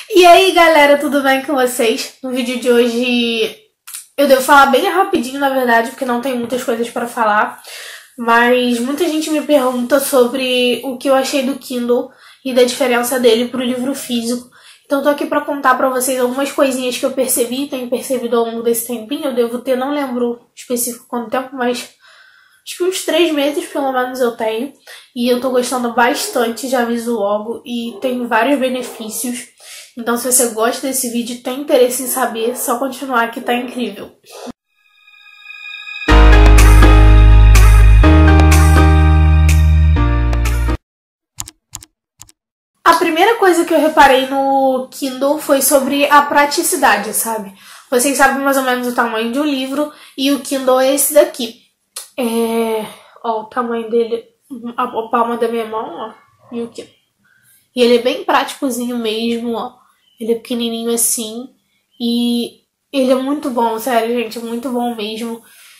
E aí, galera, tudo bem com vocês? No vídeo de hoje eu devo falar bem rapidinho, na verdade, porque não tem muitas coisas para falar. Mas muita gente me pergunta sobre o que eu achei do Kindle e da diferença dele pro livro físico. Então tô aqui para contar para vocês algumas coisinhas que eu percebi, tenho percebido ao longo desse tempinho. Eu devo ter, não lembro específico quanto tempo, mas acho que uns 3 meses pelo menos eu tenho. E eu tô gostando bastante, já aviso logo, e tem vários benefícios. Então se você gosta desse vídeo e tem interesse em saber, só continuar que tá incrível. A primeira coisa que eu reparei no Kindle foi sobre a praticidade, sabe? Vocês sabem mais ou menos o tamanho de um livro e o Kindle é esse daqui. Ó, o tamanho dele, a palma da minha mão, ó, e o Kindle. E ele é bem práticozinho mesmo, ó. Ele é pequenininho assim e ele é muito bom, sério, gente, muito bom mesmo.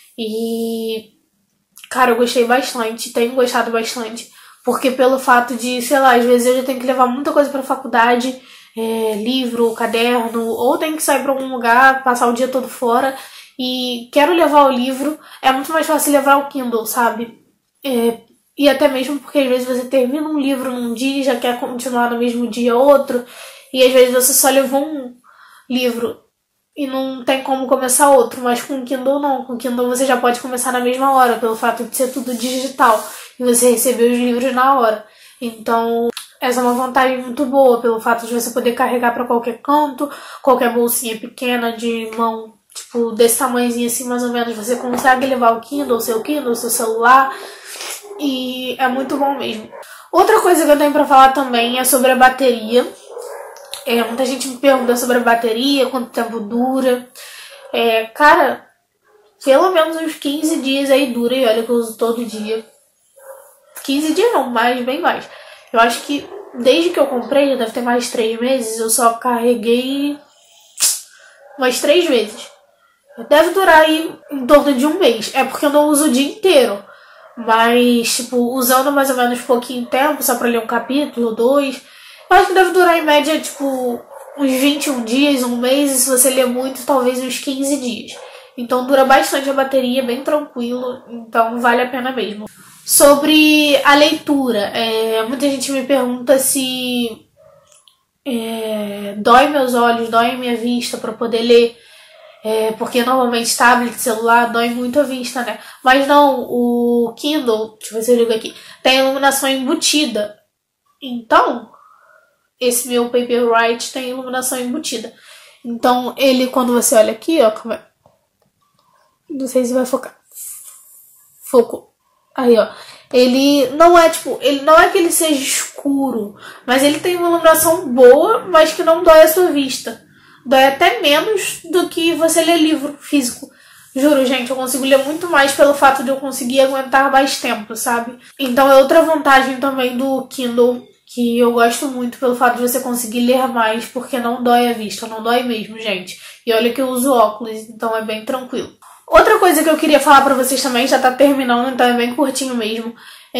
E, cara, eu gostei bastante, tenho gostado bastante. Porque pelo fato de, sei lá, às vezes eu já tenho que levar muita coisa pra faculdade, livro, caderno, ou tenho que sair pra algum lugar, passar o dia todo fora, e quero levar o livro, é muito mais fácil levar o Kindle, sabe? E até mesmo porque às vezes você termina um livro num dia e já quer continuar no mesmo dia outro, e às vezes você só levou um livro e não tem como começar outro, mas com o Kindle não. Com o Kindle você já pode começar na mesma hora, pelo fato de ser tudo digital e você receber os livros na hora. Então, essa é uma vantagem muito boa, pelo fato de você poder carregar para qualquer canto, qualquer bolsinha pequena de mão, tipo, desse tamanhozinho assim, mais ou menos, você consegue levar o seu Kindle, o seu celular, e é muito bom mesmo. Outra coisa que eu tenho para falar também é sobre a bateria. Muita gente me pergunta sobre a bateria, quanto tempo dura. Cara, pelo menos uns 15 dias aí dura, e olha que eu uso todo dia. 15 dias não, bem mais. Eu acho que desde que eu comprei, já deve ter mais de 3 meses, eu só carreguei mais 3 vezes. Deve durar aí em torno de um mês. É porque eu não uso o dia inteiro. Mas, tipo, usando mais ou menos pouquinho tempo, só pra ler um capítulo, 2... Eu acho que deve durar em média, tipo, uns 21 dias, um mês, e se você ler muito, talvez uns 15 dias. Então dura bastante a bateria, bem tranquilo, então vale a pena mesmo. Sobre a leitura, muita gente me pergunta se dói meus olhos, dói minha vista para poder ler, porque normalmente tablet, celular, dói muito a vista, né? Mas não, o Kindle, deixa eu ver se eu ligo aqui, tem iluminação embutida. Então, esse meu Paperwhite tem iluminação embutida. Então, ele, quando você olha aqui, ó, não sei se vai focar. Focou. Aí, ó. Ele não é, tipo, ele não é que ele seja escuro, mas ele tem uma iluminação boa, mas que não dói a sua vista. Dói até menos do que você ler livro físico. Juro, gente, eu consigo ler muito mais pelo fato de eu conseguir aguentar mais tempo, sabe? Então é outra vantagem também do Kindle, que eu gosto muito pelo fato de você conseguir ler mais, porque não dói a vista, não dói mesmo, gente. E olha que eu uso óculos, então é bem tranquilo. Outra coisa que eu queria falar pra vocês também, já tá terminando, então é bem curtinho mesmo,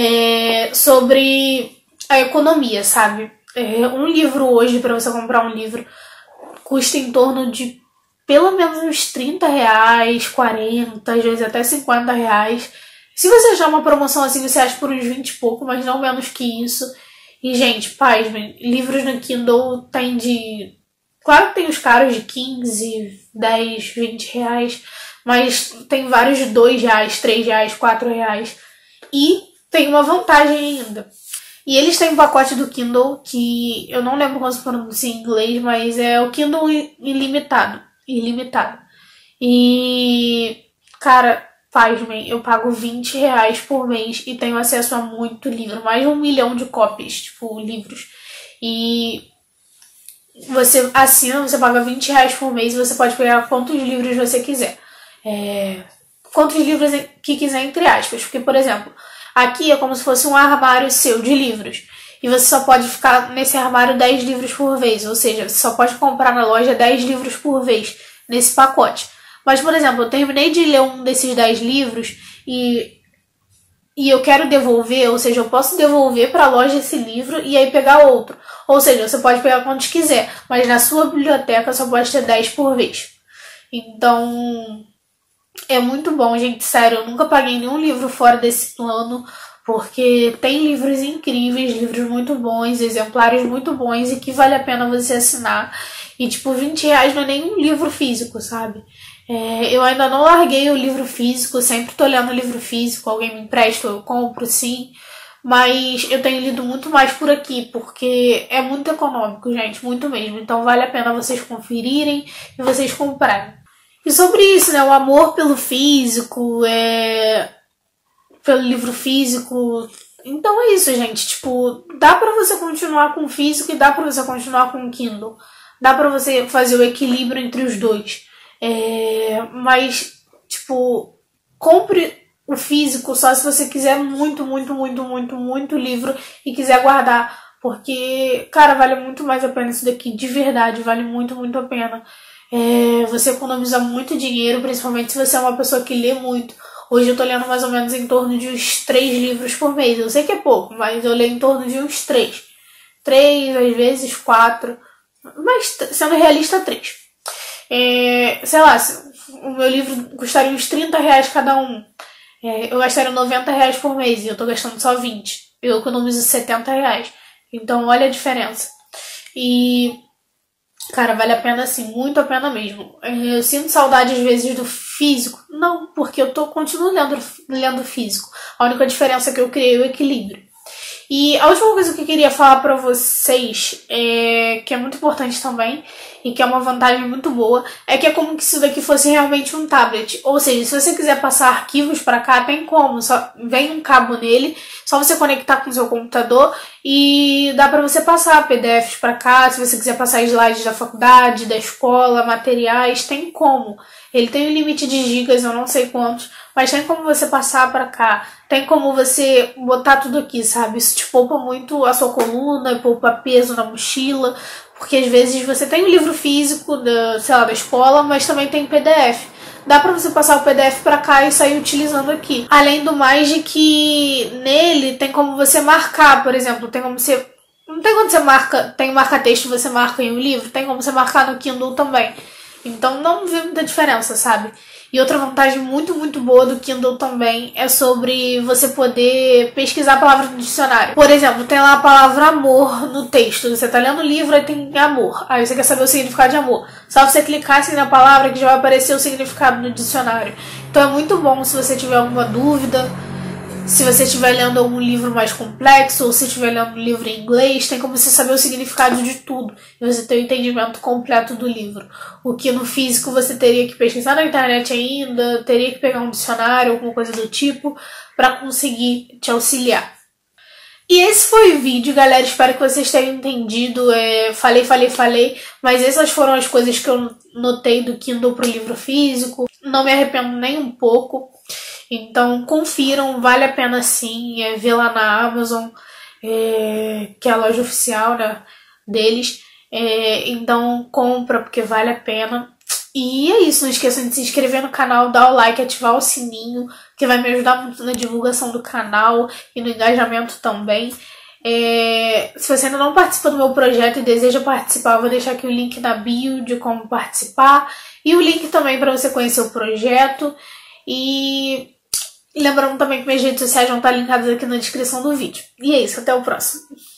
sobre a economia, sabe? Um livro hoje, pra você comprar um livro, custa em torno de pelo menos uns 30 reais, 40, às vezes até 50 reais. Se você achar uma promoção assim, você acha por uns 20 e pouco, mas não menos que isso. E, gente, pasmem, livros no Kindle tem de... Claro que tem os caros de 15, 10, 20 reais, mas tem vários de 2 reais, 3 reais, 4 reais. E tem uma vantagem ainda. E eles têm um pacote do Kindle que eu não lembro como se pronuncia em inglês, mas é o Kindle ilimitado. E, cara, pasmem, eu pago 20 reais por mês e tenho acesso a muito livro, mais de 1 milhão de cópias, tipo, livros. E você assina, você paga 20 reais por mês e você pode pegar quantos livros você quiser. Quantos livros que quiser, entre aspas. Porque, por exemplo, aqui é como se fosse um armário seu de livros. E você só pode ficar nesse armário 10 livros por vez. Ou seja, você só pode comprar na loja 10 livros por vez nesse pacote. Mas, por exemplo, eu terminei de ler um desses 10 livros e eu quero devolver, ou seja, eu posso devolver para a loja esse livro e aí pegar outro. Ou seja, você pode pegar quantos quiser, mas na sua biblioteca só pode ter 10 por vez. Então, é muito bom, gente, sério, eu nunca paguei nenhum livro fora desse plano, porque tem livros incríveis, livros muito bons, exemplares muito bons e que vale a pena você assinar. E tipo, R$20 não é nem um livro físico, sabe? Eu ainda não larguei o livro físico, sempre tô lendo livro físico, alguém me empresta, eu compro sim. Mas eu tenho lido muito mais por aqui, porque é muito econômico, gente, muito mesmo. Então vale a pena vocês conferirem e vocês comprarem. E sobre isso, né, o amor pelo físico, pelo livro físico. Então é isso, gente. Tipo, dá pra você continuar com o físico e dá pra você continuar com o Kindle. Dá pra você fazer o equilíbrio entre os dois. Mas, tipo, compre o físico só se você quiser muito, muito, muito, muito, muito livro e quiser guardar. Porque, cara, vale muito mais a pena isso daqui. De verdade, vale muito, muito a pena. Você economiza muito dinheiro, principalmente se você é uma pessoa que lê muito. Hoje eu tô lendo mais ou menos em torno de uns 3 livros por mês. Eu sei que é pouco, mas eu leio em torno de uns 3. 3, às vezes 4. Mas, sendo realista, 3. Sei lá, o meu livro custaria uns R$30 cada um. Eu gastaria R$90 por mês e eu tô gastando só 20. Eu economizo R$70. Então, olha a diferença. E, cara, vale a pena sim, muito a pena mesmo. Eu sinto saudade às vezes do físico. Não, porque eu continuo lendo físico. A única diferença é que eu criei o equilíbrio. E a última coisa que eu queria falar pra vocês, que é muito importante também, e que é uma vantagem muito boa, é que é como se isso daqui fosse realmente um tablet. Ou seja, se você quiser passar arquivos pra cá, tem como. Só vem um cabo nele, só você conectar com o seu computador e dá pra você passar PDFs pra cá. Se você quiser passar slides da faculdade, da escola, materiais, tem como. Ele tem um limite de gigas, eu não sei quantos, mas tem como você passar pra cá. Tem como você botar tudo aqui, sabe? Isso te poupa muito a sua coluna, poupa peso na mochila, porque às vezes você tem um livro físico da escola, mas também tem PDF. Dá pra você passar o PDF pra cá e sair utilizando aqui. Além do mais de que nele tem como você marcar, por exemplo, tem como você... Não tem quando você marca, tem marca-texto, você marca em um livro, tem como você marcar no Kindle também. Então não vê muita diferença, sabe? E outra vantagem muito, muito boa do Kindle também é sobre você poder pesquisar a palavra no dicionário. Por exemplo, tem lá a palavra amor no texto. Você tá lendo o livro e tem amor. Aí você quer saber o significado de amor. Só você clicar assim na palavra que já vai aparecer o significado no dicionário. Então é muito bom se você tiver alguma dúvida. Se você estiver lendo algum livro mais complexo ou se estiver lendo um livro em inglês, tem como você saber o significado de tudo e você ter o entendimento completo do livro. O que no físico você teria que pesquisar na internet ainda, teria que pegar um dicionário, alguma coisa do tipo, para conseguir te auxiliar. E esse foi o vídeo, galera. Espero que vocês tenham entendido. Falei, mas essas foram as coisas que eu notei do Kindle pro livro físico. Não me arrependo nem um pouco. Então confiram, vale a pena sim, ver lá na Amazon, que é a loja oficial, né, deles. Então compra, porque vale a pena. E é isso, não esqueçam de se inscrever no canal, dar o like, ativar o sininho, que vai me ajudar muito na divulgação do canal e no engajamento também. Se você ainda não participa do meu projeto e deseja participar, eu vou deixar aqui o link na bio de como participar e o link também para você conhecer o projeto. E lembrando também que minhas redes sociais vão estar linkadas aqui na descrição do vídeo. E é isso, até o próximo.